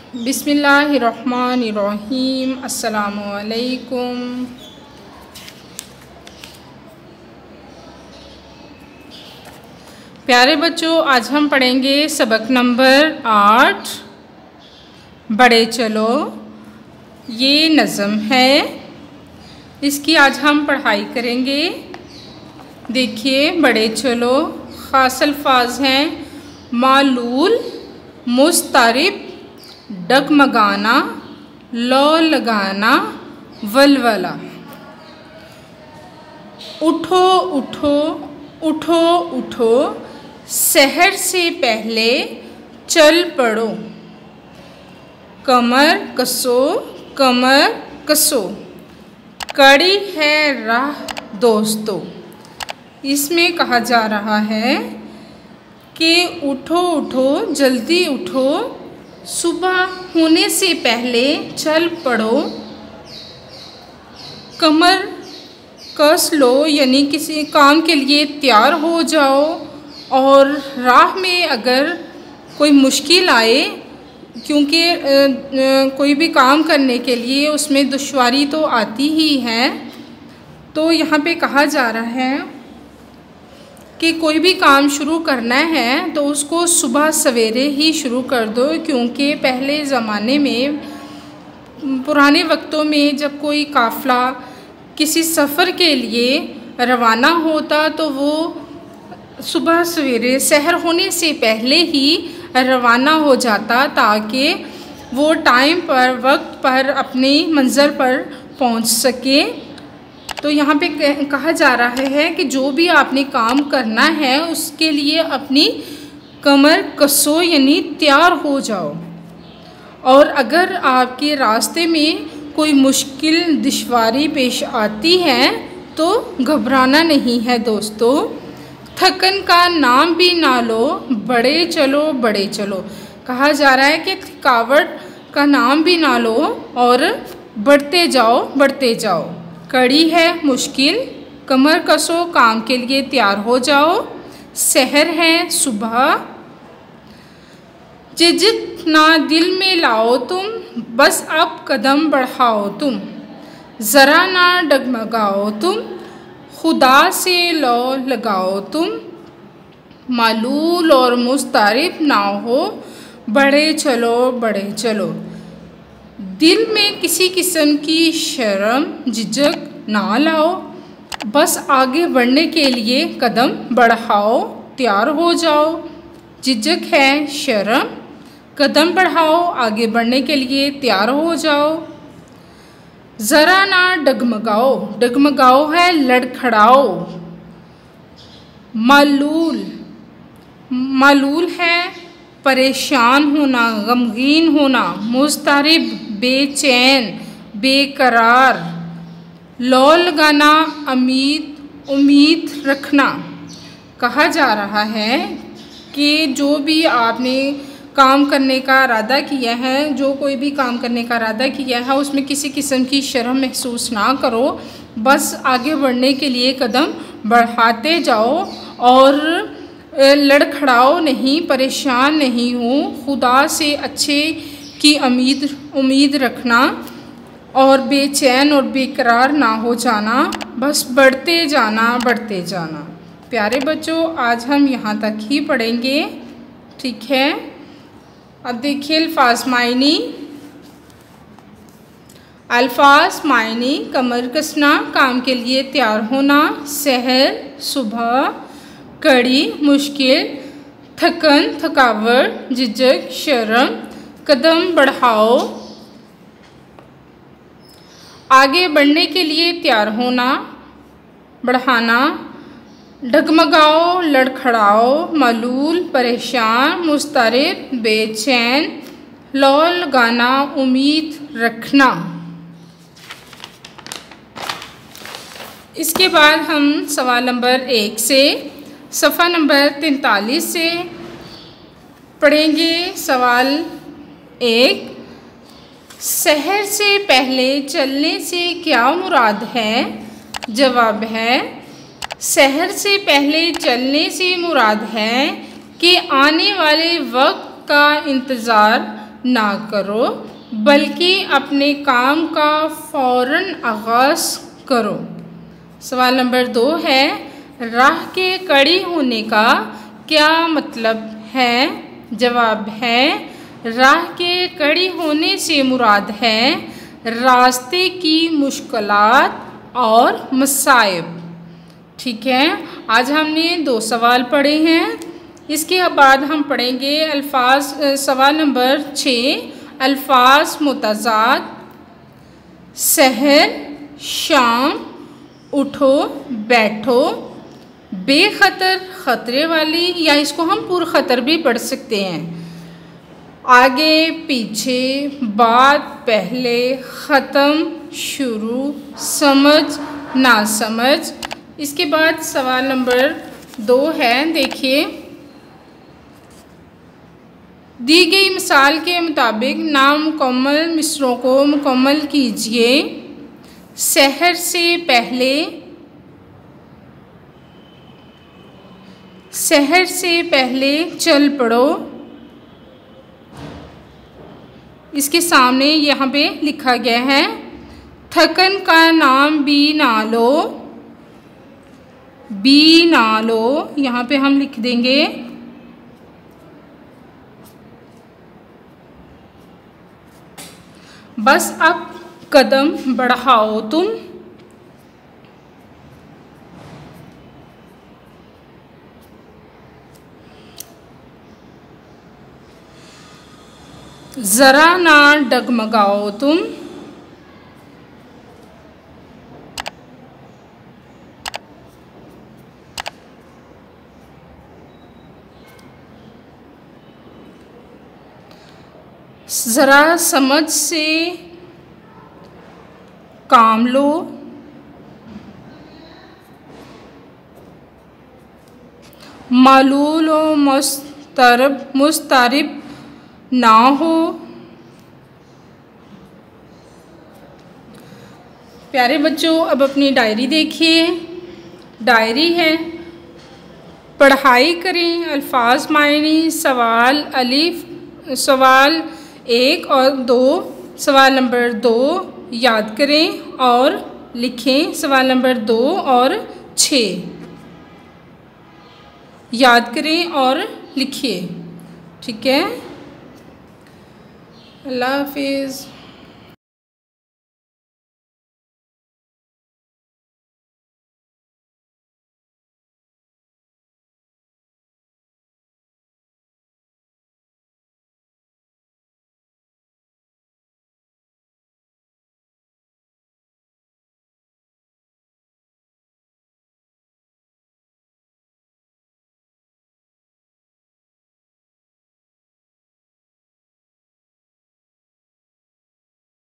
बिस्मिल्लाहिर्रहमानिर्रहीम। अस्सलामुअलैकुम। प्यारे बच्चों, आज हम पढ़ेंगे सबक नंबर 8 बड़े चलो। ये नज़म है, इसकी आज हम पढ़ाई करेंगे। देखिए, बड़े चलो ख़ास अल्फाज हैं मालूल, मुस्तरिब, डगमगाना, लौ लगाना, वलवला। उठो उठो उठो उठो, सहर से पहले चल पड़ो। कमर कसो कमर कसो, कड़ी है राह दोस्तों। इसमें कहा जा रहा है कि उठो उठो, जल्दी उठो, सुबह होने से पहले चल पड़ो। कमर कस लो, यानी किसी काम के लिए तैयार हो जाओ। और राह में अगर कोई मुश्किल आए, क्योंकि कोई भी काम करने के लिए उसमें दुश्वारी तो आती ही है, तो यहाँ पे कहा जा रहा है कि कोई भी काम शुरू करना है तो उसको सुबह सवेरे ही शुरू कर दो। क्योंकि पहले ज़माने में, पुराने वक्तों में, जब कोई काफ़िला किसी सफ़र के लिए रवाना होता तो वो सुबह सवेरे सहर होने से पहले ही रवाना हो जाता, ताकि वो टाइम पर, वक्त पर अपनी मंज़िल पर पहुंच सके। तो यहाँ पे कहा जा रहा है कि जो भी आपने काम करना है उसके लिए अपनी कमर कसो, यानी तैयार हो जाओ। और अगर आपके रास्ते में कोई मुश्किल दुश्वारी पेश आती है तो घबराना नहीं है दोस्तों। थकन का नाम भी ना लो, बड़े चलो बड़े चलो। कहा जा रहा है कि थकावट का नाम भी ना लो और बढ़ते जाओ बढ़ते जाओ। कड़ी है मुश्किल, कमर कसो, काम के लिए तैयार हो जाओ। सहर है सुबह, झिझक ना दिल में लाओ तुम, बस अब कदम बढ़ाओ तुम। ज़रा ना डगमगाओ तुम, खुदा से लौ लगाओ तुम। मालूल और मुस्तरिब ना हो, बड़े चलो बड़े चलो। दिल में किसी किस्म की शर्म झिझक ना लाओ, बस आगे बढ़ने के लिए कदम बढ़ाओ, तैयार हो जाओ। झिझक है शर्म, कदम बढ़ाओ, आगे बढ़ने के लिए तैयार हो जाओ। ज़रा ना डगमगाओ, डगमगाओ है लड़खड़ाओ। मालूल, मालूल है परेशान होना, गमगीन होना। मुस्तरिब बेचैन, बेकरार। लौ लगाना उम्मीद रखना। कहा जा रहा है कि जो भी आपने काम करने का इरादा किया है, जो कोई भी काम करने का इरादा किया है, उसमें किसी किस्म की शर्म महसूस ना करो, बस आगे बढ़ने के लिए कदम बढ़ाते जाओ और लड़खड़ाओ नहीं, परेशान नहीं हो। खुदा से अच्छे की उम्मीद रखना और बेचैन और बेकरार ना हो जाना, बस बढ़ते जाना बढ़ते जाना। प्यारे बच्चों, आज हम यहाँ तक ही पढ़ेंगे, ठीक है। अब देखिए अल्फाज मायनी। अल्फाज मायनी, कमर कसना, काम के लिए तैयार होना। सहर सुबह, कड़ी मुश्किल, थकन थकावट, झिझक शर्म, कदम बढ़ाओ, आगे बढ़ने के लिए तैयार होना बढ़ाना। डगमगाओ लड़खड़ाओ, मालूल परेशान, मुस्तरिब बेचैन, लौ लगाना उम्मीद रखना। इसके बाद हम सवाल नंबर 1 से सफ़ा नंबर 43 से पढ़ेंगे। सवाल 1, सहर से पहले चलने से क्या मुराद है? जवाब है, सहर से पहले चलने से मुराद है कि आने वाले वक्त का इंतज़ार ना करो, बल्कि अपने काम का फ़ौरन आगाज़ करो। सवाल नंबर 2 है, राह के कड़ी होने का क्या मतलब है? जवाब है, राह के कड़ी होने से मुराद है रास्ते की मुश्किलात और मसाइब। ठीक है, आज हमने 2 सवाल पढ़े हैं। इसके बाद हम पढ़ेंगे सवाल नंबर 6, अल्फाज मुतज़ाद। सहर, शाम, उठो, बैठो, बेखतर, खतरे वाली, या इसको हम पुरखतर भी पढ़ सकते हैं। आगे पीछे, बाद पहले, ख़त्म, शुरू, समझ, नासमझ। इसके बाद सवाल नंबर 2 है, देखिए, दी गई मिसाल के मुताबिक नामुकम्मल मिसरों को मुकम्मल कीजिए। सहर से पहले, सहर से पहले चल पड़ो। इसके सामने यहाँ पे लिखा गया है, थकन का नाम भी ना लो, भी ना लो, यहाँ पे हम लिख देंगे बस अब कदम बढ़ाओ तुम। ज़रा ना डगमगाओ तुम। ज़रा समझ से काम लो। मालूल व मुस्तरब ना हो। प्यारे बच्चों, अब अपनी डायरी देखिए। डायरी है, पढ़ाई करें, अल्फाज मायने, सवाल अलिफ, सवाल 1 और 2, सवाल नंबर 2 याद करें और लिखें। सवाल नंबर 2 और 6 याद करें और लिखिए। ठीक है, अल्लाह हाफिज़।